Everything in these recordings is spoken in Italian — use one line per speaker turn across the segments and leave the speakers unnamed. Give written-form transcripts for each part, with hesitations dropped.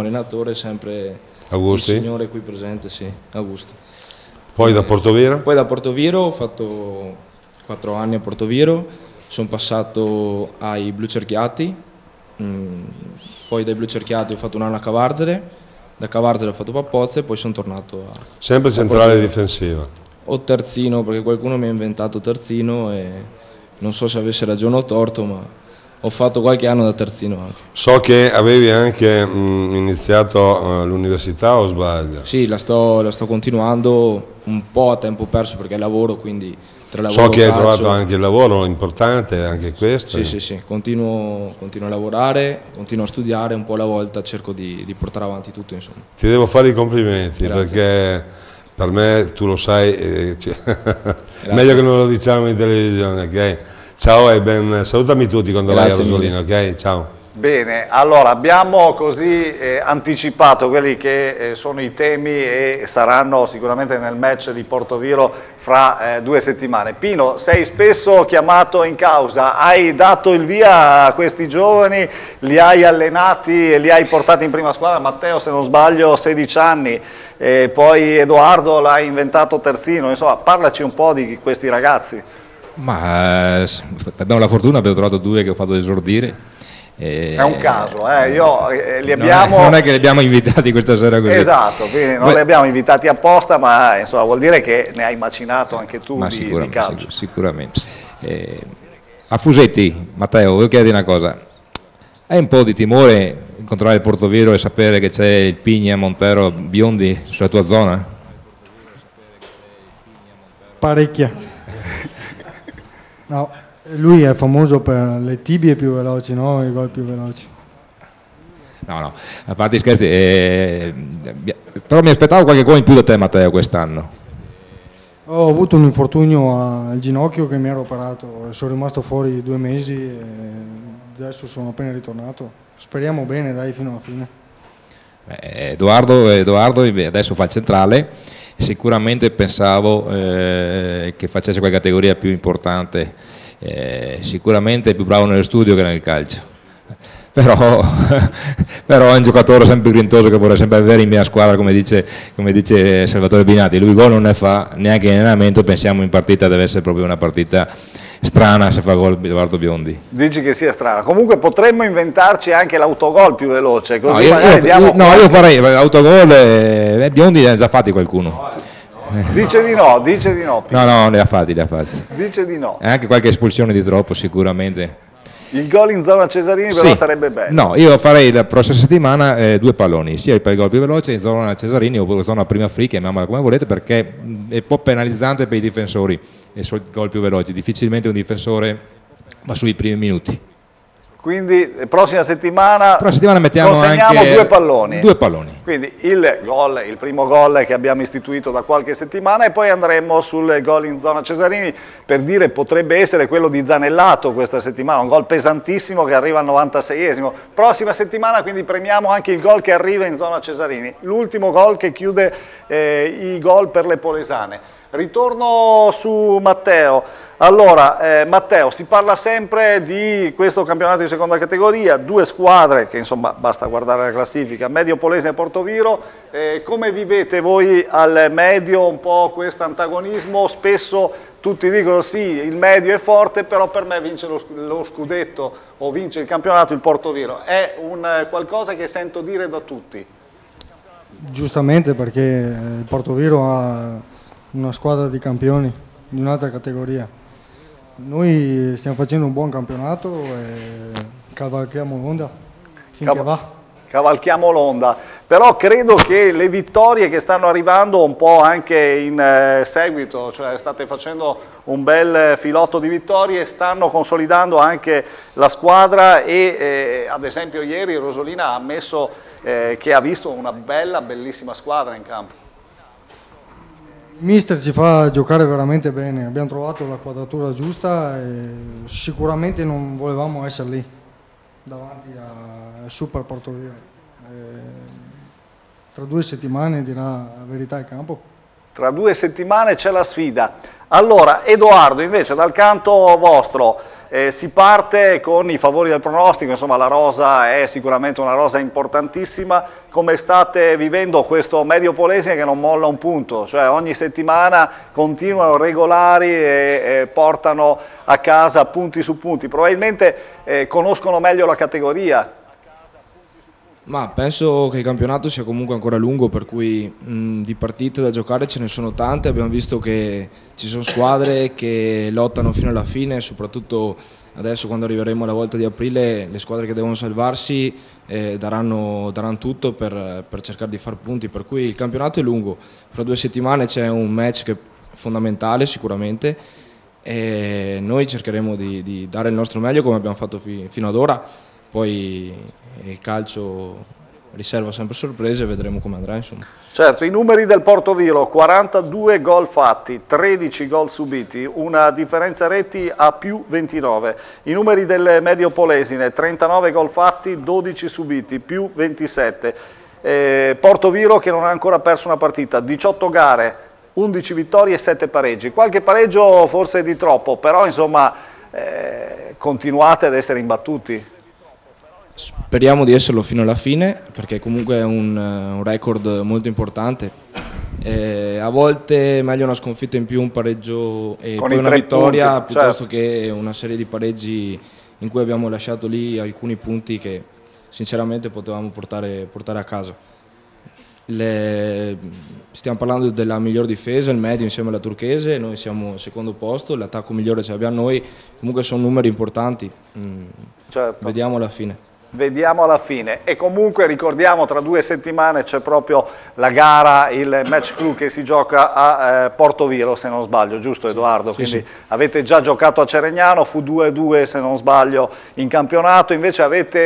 allenatore è sempre
Augusti?
il signore qui presente, sì, Augusti.
Poi da Portoviro?
Poi da Portoviro ho fatto 4 anni a Portoviro, sono passato ai Blu Cerchiati, poi dai Blu Cerchiati ho fatto un anno a Cavarzere, da Cavarzere ho fatto Pappozze e poi sono tornato a...
Sempre centrale difensiva?
O terzino, perché qualcuno mi ha inventato terzino e non so se avesse ragione o torto, ma ho fatto qualche anno da terzino anche.
So che avevi anche iniziato l'università, o sbaglio?
Sì, la sto continuando un po' a tempo perso perché lavoro, quindi tra lavoro
So che hai
calcio,
trovato anche il lavoro, importante anche questo.
Sì, continuo a lavorare, continuo a studiare, un po' alla volta cerco di portare avanti tutto, insomma.
Ti devo fare i complimenti.
Grazie.
Perché per me, tu lo sai, meglio che non lo diciamo in televisione, ok? Ciao e salutami tutti quando vai a Rosolino, ok? Ciao.
Bene, allora abbiamo così anticipato quelli che sono i temi e saranno sicuramente nel match di Portoviro fra 2 settimane. Pino, sei spesso chiamato in causa, hai dato il via a questi giovani, li hai allenati e li hai portati in prima squadra. Matteo, se non sbaglio, 16 anni, poi Edoardo l'hai inventato terzino, insomma parlaci un po' di questi ragazzi.
Ma abbiamo la fortuna, abbiamo trovato 2 che ho fatto esordire.
È un caso, li abbiamo...
non è che li abbiamo invitati questa sera così.
Esatto, quindi non li abbiamo invitati apposta, ma insomma, vuol dire che ne hai macinato anche tu di calcio.
Sicuramente. A Fusetti, Matteo, voglio chiederti una cosa. Hai un po' di timore incontrare il Portoviro e sapere che c'è il Pigna, Montero, Biondi sulla tua zona?
Parecchia. No, lui è famoso per le tibie più veloci, no? I gol più veloci.
No, a parte gli scherzi, però mi aspettavo qualche gol in più da te, Matteo, quest'anno.
Ho avuto un infortunio al ginocchio che mi ero operato, sono rimasto fuori 2 mesi e adesso sono appena ritornato. Speriamo bene, dai, fino alla fine.
Edoardo adesso fa il centrale, sicuramente pensavo che facesse qualche categoria più importante, sicuramente è più bravo nello studio che nel calcio, però è un giocatore sempre grintoso che vorrei sempre avere in mia squadra, come dice Salvatore Binati. Lui gol non ne fa neanche in allenamento, pensiamo in partita deve essere proprio una partita strana se fa gol Edoardo Biondi.
Dici che sia strana, comunque potremmo inventarci anche l'autogol più veloce, così
io farei l'autogol, Biondi ne ha già fatti qualcuno.
Dice di no.
No, ne ha fatti.
Dice di no.
E anche qualche espulsione di troppo sicuramente.
Il gol in zona Cesarini però sarebbe bello.
No, io farei la prossima settimana 2 palloni, sia per il gol più veloce in zona Cesarini o zona prima free, chiamiamola come volete, perché è un po' penalizzante per i difensori il gol più veloce, difficilmente un difensore va sui primi minuti.
Quindi prossima settimana
mettiamo
consegniamo
anche
2 palloni.
2 palloni.
Quindi il primo gol che abbiamo istituito da qualche settimana e poi andremo sul gol in zona Cesarini, per dire potrebbe essere quello di Zanellato questa settimana, un gol pesantissimo che arriva al 96esimo. Prossima settimana quindi premiamo anche il gol che arriva in zona Cesarini, l'ultimo gol che chiude i gol per le polesane. Ritorno su Matteo. Allora, Matteo, si parla sempre di questo campionato di seconda categoria, 2 squadre che insomma basta guardare la classifica, Medio Polesine e Portoviro. Come vivete voi al Medio un po' questo antagonismo? Spesso tutti dicono sì, il Medio è forte, però per me vince lo scudetto o vince il campionato il Portoviro. È qualcosa che sento dire da tutti.
Giustamente, perché il Portoviro ha una squadra di campioni di un'altra categoria. Noi stiamo facendo un buon campionato e cavalchiamo l'onda finché va.
Cavalchiamo l'onda, però credo che le vittorie che stanno arrivando un po' anche in seguito, cioè state facendo un bel filotto di vittorie, stanno consolidando anche la squadra e ad esempio ieri Rosolina ha ammesso che ha visto una bellissima squadra in campo.
Il mister ci fa giocare veramente bene, abbiamo trovato la quadratura giusta e sicuramente non volevamo essere lì davanti a Super Portoviro. Tra 2 settimane dirà la verità il campo.
Tra 2 settimane c'è la sfida. Allora, Edoardo, invece dal canto vostro si parte con i favori del pronostico, insomma la rosa è sicuramente una rosa importantissima. Come state vivendo questo Medio Polesine che non molla un punto? Cioè ogni settimana continuano regolari e portano a casa punti su punti. Probabilmente conoscono meglio la categoria.
Ma penso che il campionato sia comunque ancora lungo, per cui di partite da giocare ce ne sono tante. Abbiamo visto che ci sono squadre che lottano fino alla fine, soprattutto adesso quando arriveremo alla volta di aprile le squadre che devono salvarsi daranno tutto per cercare di far punti, per cui il campionato è lungo. Fra 2 settimane c'è un match che è fondamentale sicuramente e noi cercheremo di dare il nostro meglio come abbiamo fatto fino ad ora. Poi il calcio riserva sempre sorprese, vedremo come andrà, insomma.
Certo, i numeri del Portoviro: 42 gol fatti, 13 gol subiti, una differenza reti a più 29. I numeri del Medio Polesine: 39 gol fatti, 12 subiti, più 27. Portoviro che non ha ancora perso una partita, 18 gare, 11 vittorie e 7 pareggi. Qualche pareggio forse di troppo, però insomma continuate ad essere imbattuti.
Speriamo di esserlo fino alla fine, perché comunque è un record molto importante. A volte è meglio una sconfitta in più, un pareggio e poi una vittoria, punti, piuttosto che una serie di pareggi in cui abbiamo lasciato lì alcuni punti che sinceramente potevamo portare a casa. Stiamo parlando della miglior difesa, il medio insieme alla Turchese, noi siamo al secondo posto, l'attacco migliore ce l'abbiamo noi, comunque sono numeri importanti.
Certo.
Vediamo alla fine.
Vediamo alla fine. E comunque ricordiamo, tra 2 settimane c'è proprio la gara, il match clou che si gioca a Portoviro, se non sbaglio, giusto Edoardo? Quindi sì. Avete già giocato a Ceregnano, fu 2-2 se non sbaglio in campionato, invece avete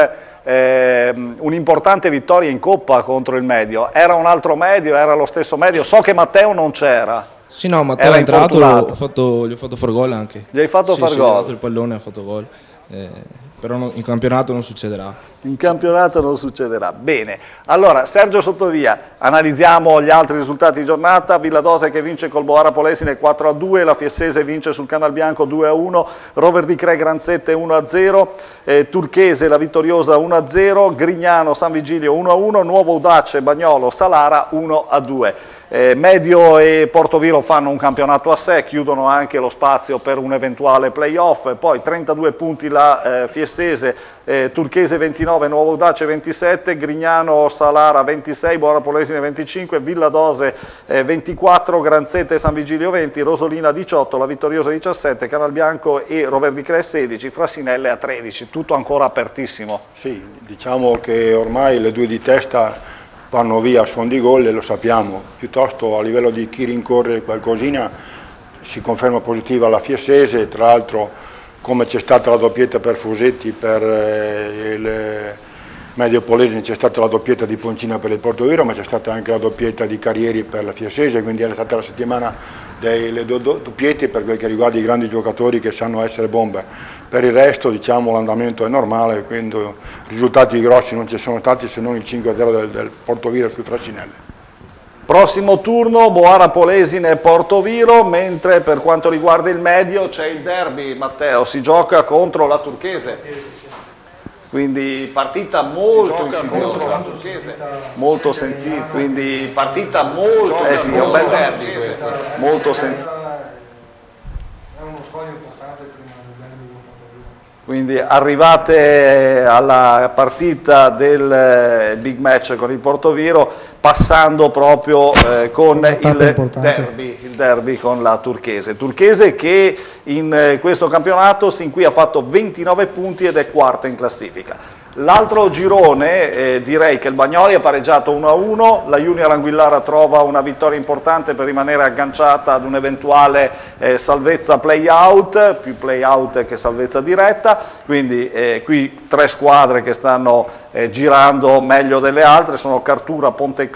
un'importante vittoria in Coppa contro il Medio. Era un altro Medio, era lo stesso Medio, so che Matteo non c'era.
Sì, no, Matteo è entrato, gli ho fatto far gol anche.
Gli hai fatto far gol? Sì,
ha dato il pallone, ha fatto gol. Però in campionato non succederà.
In campionato non succederà. Bene, allora Sergio Sottovia, analizziamo gli altri risultati di giornata. Villadose che vince col Boara Polesine 4-2, la Fiessese vince sul Canalbianco 2-1, Rover di Cre Granzette 1-0, Turchese la vittoriosa 1-0, Grignano San Vigilio 1-1, Nuovo Udace Bagnolo Salara 1-2. Medio e Portoviro fanno un campionato a sé, chiudono anche lo spazio per un eventuale playoff, poi 32 punti la Fiessese, Turchese 29, Nuovo Udace 27, Grignano Salara 26, Boara Polesine 25, Villadose 24, Granzette San Vigilio 20, Rosolina 18, la vittoriosa 17, Canalbianco e Rover di Cre 16, Frassinelle a 13, tutto ancora apertissimo.
Sì, diciamo che ormai le 2 di testa vanno via a suon di gol e lo sappiamo, piuttosto a livello di chi rincorre qualcosina si conferma positiva la Fiessese, tra l'altro come c'è stata la doppietta per Fusetti per il Medio Polesine, c'è stata la doppietta di Poncina per il Portoviro, ma c'è stata anche la doppietta di Carrieri per la Fiessese, quindi è stata la settimana delle doppiette per quel che riguarda i grandi giocatori che sanno essere bombe. Per il resto diciamo l'andamento è normale, quindi risultati grossi non ci sono stati se non il 5-0 del Portoviro sui Frassinelle.
Prossimo turno Boara Polesine e Portoviro, mentre per quanto riguarda il Medio c'è il derby, Matteo, si gioca contro la Turchese. Quindi partita molto insidiosa, molto sentita, quindi partita molto, sì, è un bel derby questo, molto sentita.
È uno scoglio importante prima del derby.
Quindi arrivate alla partita del big match con il Portoviro, passando proprio con il derby con la Turchese. Turchese che in questo campionato sin qui ha fatto 29 punti ed è quarta in classifica. L'altro girone direi che il Bagnoli ha pareggiato 1-1, la Junior Anguillara trova una vittoria importante per rimanere agganciata ad un'eventuale salvezza play-out, più play-out che salvezza diretta, quindi qui 3 squadre che stanno girando meglio delle altre, sono Cartura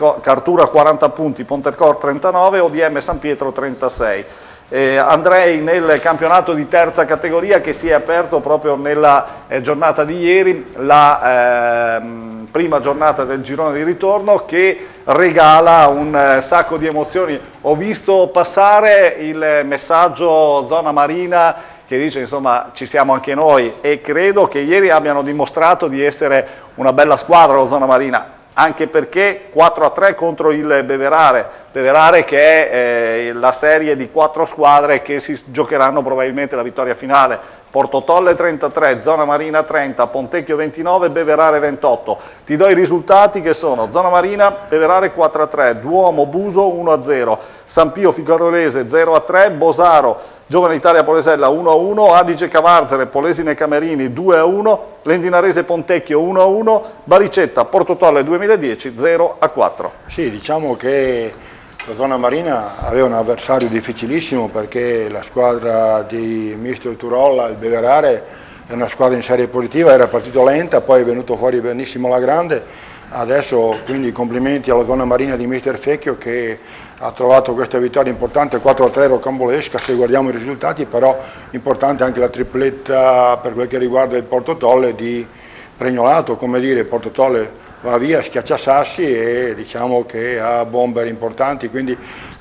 40 punti, Pontecor 39, ODM San Pietro 36. Andrei nel campionato di terza categoria che si è aperto proprio nella giornata di ieri, la prima giornata del girone di ritorno che regala un sacco di emozioni. Ho visto passare il messaggio Zona Marina che dice insomma ci siamo anche noi, e credo che ieri abbiano dimostrato di essere una bella squadra lo Zona Marina, anche perché 4-3 contro il Beverare che è la serie di 4 squadre che si giocheranno probabilmente la vittoria finale. Porto Tolle 33, Zona Marina 30, Pontecchio 29, Beverare 28. Ti do i risultati che sono: Zona Marina, Beverare 4-3, Duomo Buso 1-0, San Pio Ficarolese 0-3, Bosaro Giovane Italia Polesella 1-1, Adige Cavarzere Polesine Camerini 2-1, Lendinarese Pontecchio 1-1, Baricetta Porto Tolle 2010 0-4.
Sì, diciamo che la Zona Marina aveva un avversario difficilissimo, perché la squadra di Mister Turolla, il Beverare, è una squadra in serie positiva, era partito lenta, poi è venuto fuori benissimo la grande. Adesso quindi complimenti alla Zona Marina di Mister Fecchio che ha trovato questa vittoria importante, 4-3 rocambolesca se guardiamo i risultati, però importante anche la tripletta per quel che riguarda il Porto Tolle di Pregnolato, come dire, Porto Tolle va via, schiaccia sassi e diciamo che ha bomber importanti, quindi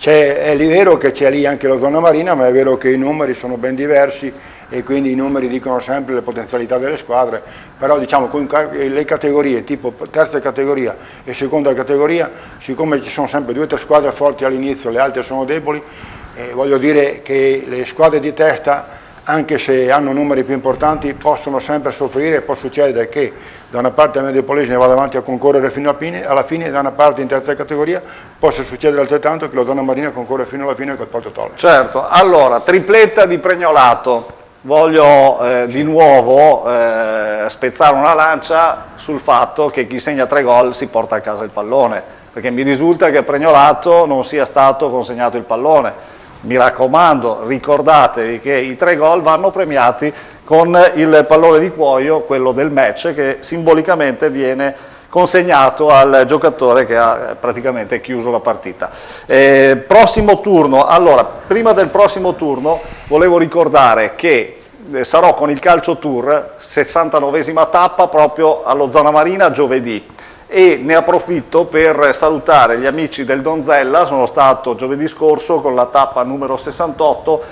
è vero che c'è lì anche la Zona Marina, ma è vero che i numeri sono ben diversi e quindi i numeri dicono sempre le potenzialità delle squadre, però diciamo con le categorie tipo terza categoria e seconda categoria, siccome ci sono sempre 2 o 3 squadre forti all'inizio, le altre sono deboli, voglio dire che le squadre di testa, anche se hanno numeri più importanti, possono sempre soffrire e può succedere che da una parte la Medio Polesine vada avanti a concorrere fino alla fine, e da una parte in terza categoria possa succedere altrettanto che la Zona Marina concorre fino alla fine col Porto Tolle.
Certo, allora, tripletta di Pregnolato. Voglio di nuovo spezzare una lancia sul fatto che chi segna 3 gol si porta a casa il pallone, perché mi risulta che a Pregnolato non sia stato consegnato il pallone. Mi raccomando, ricordatevi che i 3 gol vanno premiati con il pallone di cuoio, quello del match, che simbolicamente viene consegnato al giocatore che ha praticamente chiuso la partita. Prossimo turno, allora, prima del prossimo turno volevo ricordare che sarò con il Calcio Tour, 69esima tappa proprio allo Zona Marina giovedì. E ne approfitto per salutare gli amici del Donzella. Sono stato giovedì scorso con la tappa numero 68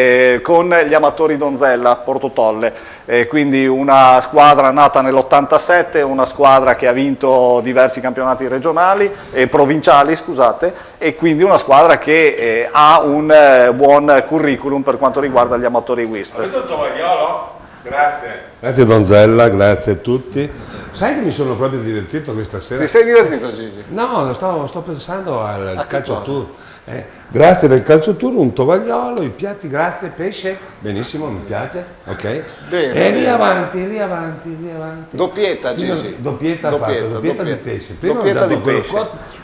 con gli amatori Donzella Porto Tolle, quindi una squadra nata nell'87, una squadra che ha vinto diversi campionati regionali e provinciali, scusate, e quindi una squadra che ha un buon curriculum per quanto riguarda gli amatori Whispers.
Grazie. Grazie Donzella, grazie a tutti. Sai che mi sono proprio divertito questa sera?
Ti sei divertito, Gigi?
No, sto pensando al Calcio Tour. Grazie del Calcio Tour, un tovagliolo, i piatti, grazie, pesce, benissimo, mi piace, ok?
Bene,
e lì avanti, lì avanti.
Doppietta,
sì,
Gigi.
Doppietta di pesce. Prima
doppietta di pesce.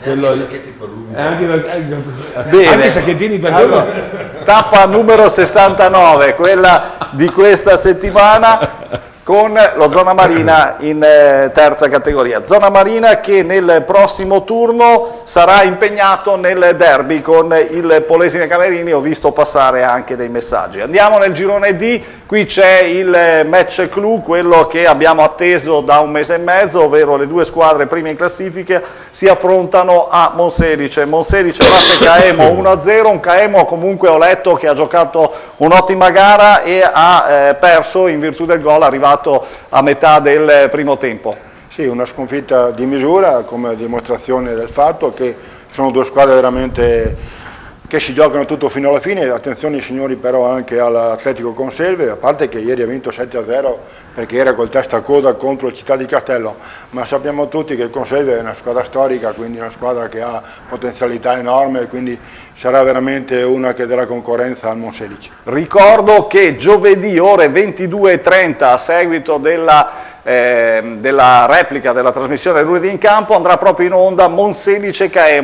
Anche i sacchettini per
allora, tappa numero 69, quella di questa settimana, con lo Zona Marina in terza categoria. Zona Marina che nel prossimo turno sarà impegnato nel derby con il Polesine Camerini. Ho visto passare anche dei messaggi. Andiamo nel girone D, qui c'è il match clou, quello che abbiamo atteso da 1 mese e mezzo, ovvero le 2 squadre prime in classifica si affrontano a Monselice. Monselice batte Caemo 1-0, un Caemo comunque ho letto che ha giocato un'ottima gara e ha perso in virtù del gol arrivato a metà del primo tempo.
Sì, una sconfitta di misura come dimostrazione del fatto che sono 2 squadre veramente che si giocano tutto fino alla fine. Attenzione signori però anche all'Atletico Conselve, a parte che ieri ha vinto 7-0 perché era col testa a coda contro il Città di Castello, ma sappiamo tutti che il Conselve è una squadra storica, quindi una squadra che ha potenzialità enorme, quindi sarà veramente una che darà concorrenza al Monselice.
Ricordo che giovedì ore 22:30 a seguito della replica della trasmissione lunedì in campo andrà proprio in onda Monselice Caemo,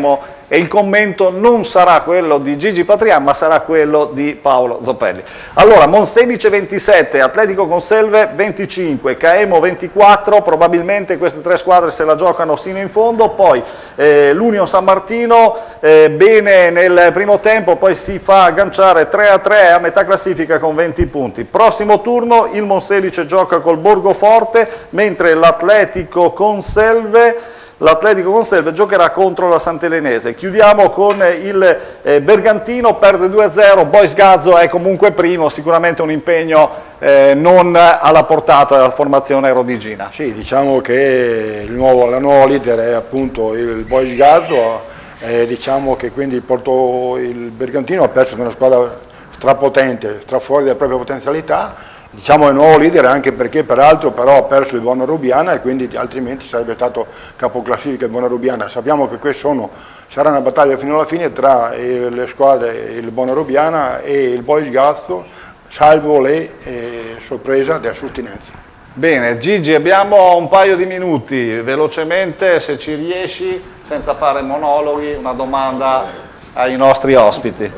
e il commento non sarà quello di Gigi Patrian ma sarà quello di Paolo Zoppelli. Allora, Monselice 27, Atletico Conselve 25, Caemo 24, probabilmente queste tre squadre se la giocano sino in fondo, poi l'Union San Martino bene nel primo tempo, poi si fa agganciare 3-3 a metà classifica con 20 punti. Prossimo turno il Monselice gioca col Borgoforte, mentre l'Atletico Conselve giocherà contro la Sant'Elenese. Chiudiamo con il Bergantino, perde 2-0, Boys Gazzo è comunque primo, sicuramente un impegno non alla portata della formazione rodigina.
Sì, diciamo che la nuova leader è appunto il Boys Gazzo, diciamo che quindi il Bergantino ha perso una squadra strapotente, fuori dalla propria potenzialità. Diciamo è il nuovo leader anche perché peraltro però ha perso il Bona Rubiana e quindi altrimenti sarebbe stato capoclassifica il Bona Rubiana. Sappiamo che sarà una battaglia fino alla fine tra le squadre, il Bona Rubiana e il Boys Gazzo, salvo le sorpresa della sustinenza.
Bene, Gigi, abbiamo un paio di minuti, velocemente se ci riesci, senza fare monologhi, una domanda ai nostri ospiti.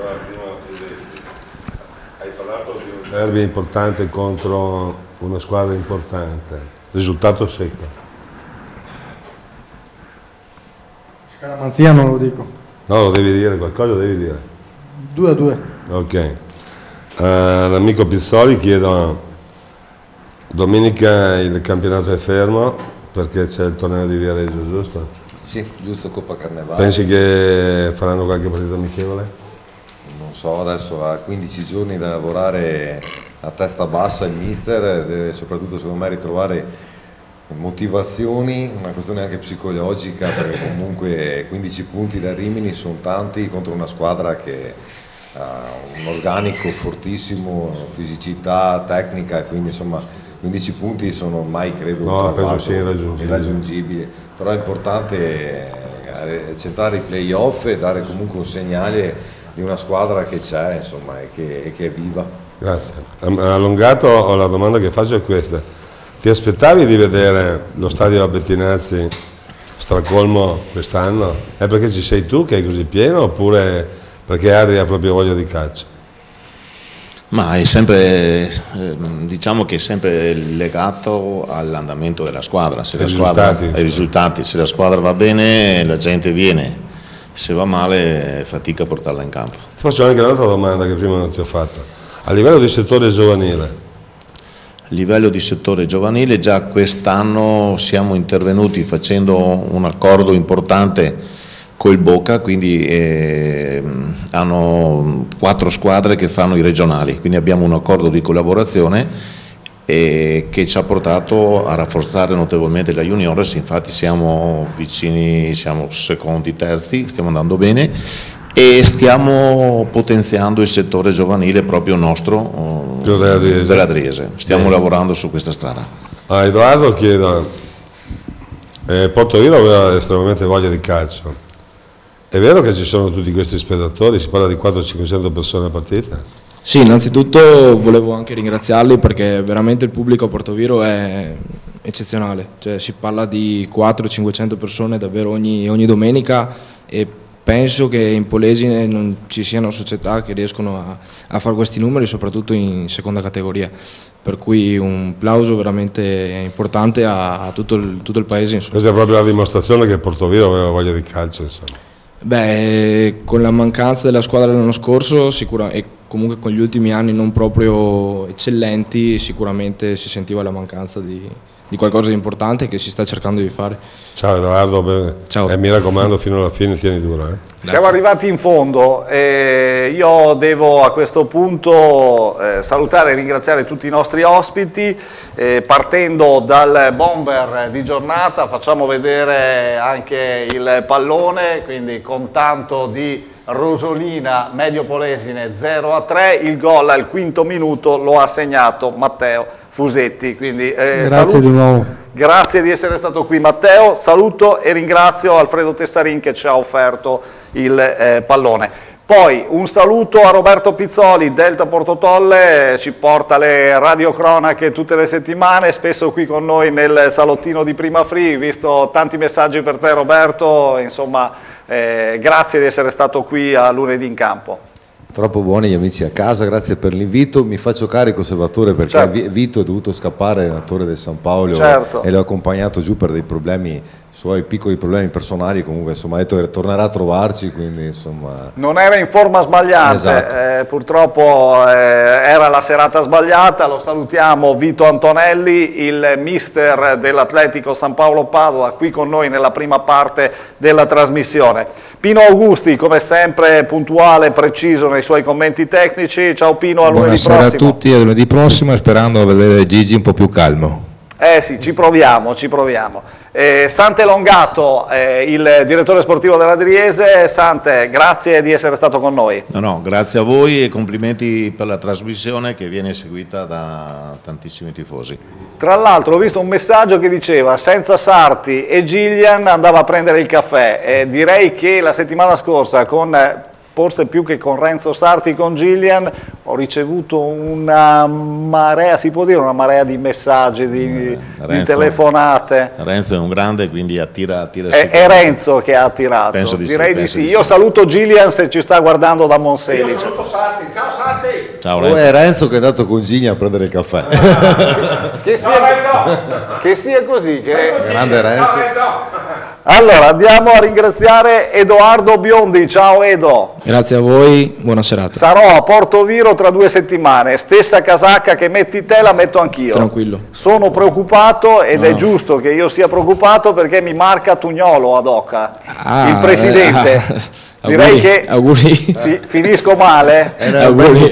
Hai parlato di un derby importante contro una squadra importante, risultato secco.
Scaramanzia non lo dico.
No, lo devi dire, qualcosa devi dire.
2-2.
Ok. L'amico Pizzoli chiedo, domenica il campionato è fermo perché c'è il torneo di Viareggio, giusto?
Sì, giusto, Coppa Carnevale.
Pensi che faranno qualche partita amichevole?
Non so, adesso ha 15 giorni da lavorare a testa bassa il mister, deve soprattutto secondo me ritrovare motivazioni, una questione anche psicologica, perché comunque 15 punti da Rimini sono tanti contro una squadra che ha un organico fortissimo, fisicità, tecnica, quindi insomma 15 punti sono ormai credo un traguardo irraggiungibile, però è importante centrare i play-off e dare comunque un segnale di una squadra che c'è, insomma, e che è viva.
Grazie. Allungato, la domanda che faccio è questa. Ti aspettavi di vedere lo stadio a Bettinazzi stracolmo quest'anno? È perché ci sei tu che è così pieno oppure perché Adri ha proprio voglia di calcio?
Ma è sempre, diciamo che è sempre legato all'andamento della squadra, ai risultati. Se la squadra va bene la gente viene, se va male fatica a portarla in campo.
Ti faccio anche un'altra domanda che prima non ti ho fatto. A livello di settore giovanile?
A livello di settore giovanile già quest'anno siamo intervenuti facendo un accordo importante col Boca, quindi hanno 4 squadre che fanno i regionali, quindi abbiamo un accordo di collaborazione che ci ha portato a rafforzare notevolmente la juniores, infatti siamo vicini, siamo secondi, terzi, stiamo andando bene e stiamo potenziando il settore giovanile proprio nostro dell'Adriese, stiamo lavorando su questa strada.
A Edoardo chiedo, Portoviro aveva estremamente voglia di calcio, è vero che ci sono tutti questi spettatori, si parla di 400-500 persone a partita?
Sì, innanzitutto volevo anche ringraziarli perché veramente il pubblico a Portoviro è eccezionale, cioè si parla di 400-500 persone davvero ogni domenica e penso che in Polesine non ci siano società che riescono a fare questi numeri, soprattutto in seconda categoria, per cui un plauso veramente importante a tutto il paese. Insomma.
Questa è proprio la dimostrazione che Portoviro aveva voglia di calcio. Insomma.
Beh, con la mancanza della squadra dell'anno scorso e comunque con gli ultimi anni non proprio eccellenti, sicuramente si sentiva la mancanza di qualcosa di importante che si sta cercando di fare.
Ciao Edoardo,
ciao.
Mi raccomando fino alla fine tieni duro.
Siamo arrivati in fondo, io devo a questo punto salutare e ringraziare tutti i nostri ospiti, partendo dal bomber di giornata facciamo vedere anche il pallone, quindi con tanto di Rosolina, Medio Polesine 0-3, il gol al 5° minuto lo ha segnato Matteo Fusetti. Quindi,
grazie di nuovo.
Grazie di essere stato qui Matteo, saluto e ringrazio Alfredo Tessarin che ci ha offerto il pallone. Poi un saluto a Roberto Pizzoli, Delta Portotolle, ci porta le radiocronache tutte le settimane, spesso qui con noi nel salottino di Prima Free, visto tanti messaggi per te Roberto, insomma grazie di essere stato qui a Lunedì in Campo.
Troppo buoni gli amici a casa, grazie per l'invito, mi faccio carico Salvatore perché certo. Vito è dovuto scappare, allenatore del San Paolo, certo. E l'ho accompagnato giù per dei problemi, suoi piccoli problemi personali, comunque insomma ha detto che tornerà a trovarci, quindi insomma... Non
era in forma sbagliante, esatto. Purtroppo era la serata sbagliata, lo salutiamo Vito Antonelli, il mister dell'Atletico San Paolo Padova, qui con noi nella prima parte della trasmissione. Pino Augusti, come sempre puntuale, preciso nei suoi commenti tecnici, ciao Pino, a lunedì prossimo.
Buonasera a tutti, a lunedì prossimo, sperando di vedere Gigi un po' più calmo.
Sì, ci proviamo, ci proviamo. Sante Longato, il direttore sportivo della Driese. Sante, grazie di essere stato con noi.
No, grazie a voi e complimenti per la trasmissione che viene seguita da tantissimi tifosi.
Tra l'altro ho visto un messaggio che diceva senza Sarti e Gillian andava a prendere il caffè. Direi che la settimana scorsa forse più che con Renzo Sarti, con Gillian, ho ricevuto una marea, si può dire, una marea di messaggi, di telefonate.
Renzo è un grande, quindi attira
è Renzo che ha attirato,
penso
direi di sì.
Di
Io saluto Gillian se ci sta guardando da Monselice.
Io saluto Sarti, ciao Sarti!
Ciao Renzo. È Renzo che è andato con Gillian a prendere il caffè.
Che sia così.
Grande Renzo.
Ciao Renzo!
Allora andiamo a ringraziare Edoardo Biondi, ciao Edo.
Grazie a voi, buona serata.
Sarò a Porto Viro tra 2 settimane, stessa casacca che metti te la metto anch'io.
Tranquillo.
Sono preoccupato ed è giusto che io sia preoccupato perché mi marca Tugnolo ad Oca, il presidente. Direi che
auguri.
Finisco male.
Auguri.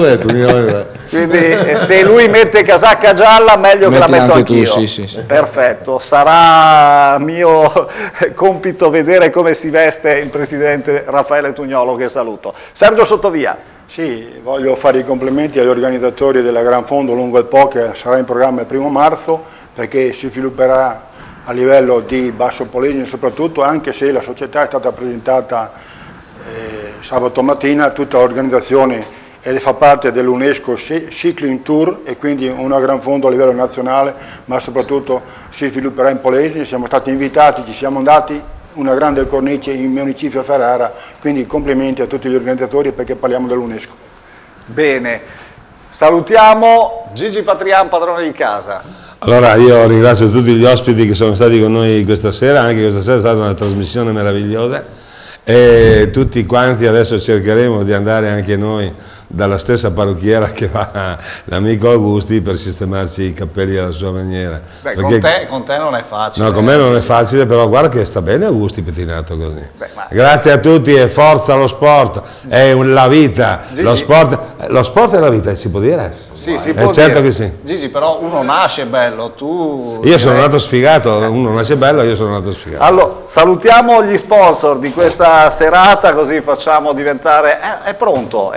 Quindi se lui mette casacca gialla meglio che la metto anch'io.
Sì.
Perfetto, sarà mio compito vedere come si veste il presidente Raffaele Tugnolo, che saluto. Sergio Sottovia.
Sì, voglio fare i complimenti agli organizzatori della Gran Fondo lungo il Po, che sarà in programma il 1° marzo, perché si svilupperà a livello di Basso Polesine soprattutto, anche se la società è stata presentata sabato mattina, tutta l'organizzazione ed fa parte dell'UNESCO Cycling Tour e quindi una Gran Fondo a livello nazionale, ma soprattutto si svilupperà in Polesine. Siamo stati invitati, ci siamo andati, una grande cornice in municipio Ferrara, quindi complimenti a tutti gli organizzatori perché parliamo dell'UNESCO.
Bene, salutiamo Gigi Patrian, padrone di casa.
Allora io ringrazio tutti gli ospiti che sono stati con noi questa sera, anche questa sera è stata una trasmissione meravigliosa e tutti quanti adesso cercheremo di andare anche noi dalla stessa parrucchiera che va l'amico Augusti per sistemarci i capelli alla sua maniera.
Beh, con te non è facile.
No, con me non è facile, però guarda che sta bene Augusti pettinato così. Grazie a tutti e forza lo sport, è la vita, lo sport è la vita, si può dire?
Sì, si può
certo
dire.
Che sì.
Gigi, però uno nasce bello, tu...
Io sono nato sfigato, uno nasce bello, io sono nato sfigato.
Allora, salutiamo gli sponsor di questa serata, così facciamo diventare... è pronto.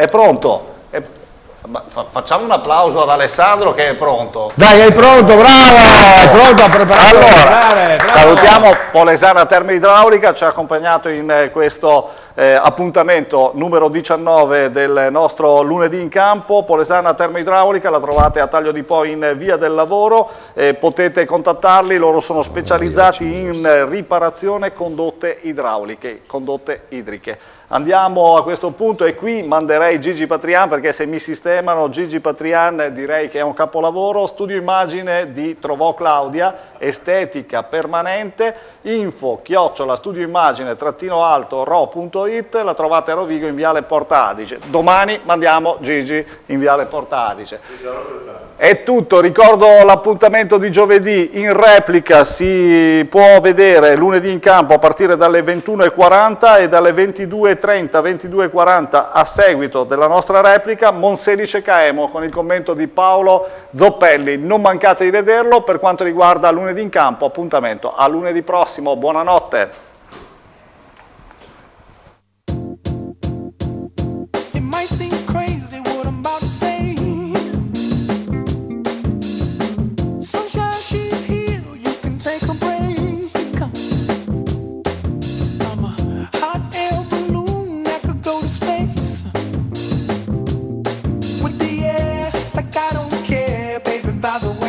Facciamo un applauso ad Alessandro che è pronto.
Dai, è pronto, bravo! È pronto a preparare.
Allora, salutiamo Polesana Termoidraulica, ci ha accompagnato in questo appuntamento numero 19 del nostro lunedì in campo. Polesana Termoidraulica la trovate a Taglio di Po in Via del Lavoro, potete contattarli, loro sono specializzati in riparazione condotte idrauliche, condotte idriche. Andiamo a questo punto e qui manderei Gigi Patrian, perché se mi sistemano Gigi Patrian direi che è un capolavoro. Studio immagine di Trovò Claudia, estetica permanente, info@studioimmagine-ro.it, la trovate a Rovigo in Viale Porta Adige. Domani mandiamo Gigi in Viale Porta Adige. È tutto, ricordo l'appuntamento di giovedì, in replica si può vedere lunedì in campo a partire dalle 21:40 e dalle 22:30-22:40 a seguito della nostra replica Monselice Caemo con il commento di Paolo Zoppelli. Non mancate di vederlo. Per quanto riguarda lunedì in campo, appuntamento a lunedì prossimo, buonanotte.
Hot air balloon that could go to space. by the